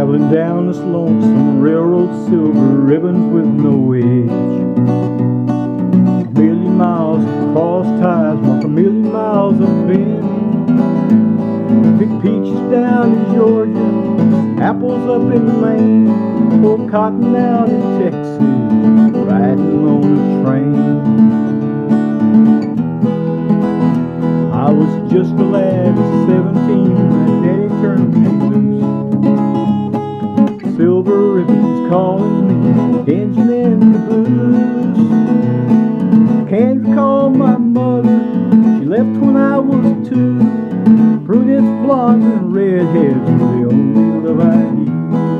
Traveling down this lonesome railroad, silver ribbons with no edge. A million miles across ties mark a million miles of bend. Pick peaches down in Georgia, apples up in Maine, pull cotton out in Texas, riding on a train. I was just a lad at 17 when Daddy turned me loose. Silver ribbons calling me, engine in the blues. Can't recall my mother, she left when I was 2. Brunettes, blondes, and redheads were the only love I knew.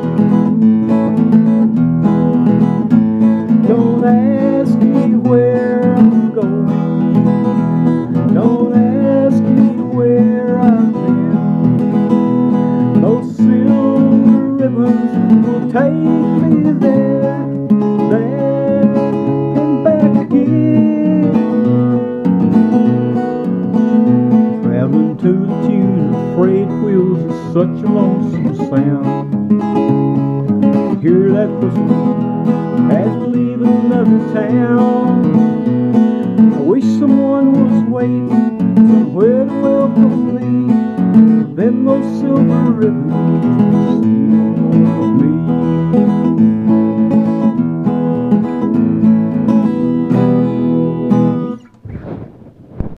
Don't ask me where I'm going, don't ask me where I've been. Those silver ribbons will take me there, there and back again. Traveling to the tune of freight wheels is such a lonesome sound. Hear that whistle as we leave another town. I wish someone was waiting somewhere to welcome me. Then those silver ribbons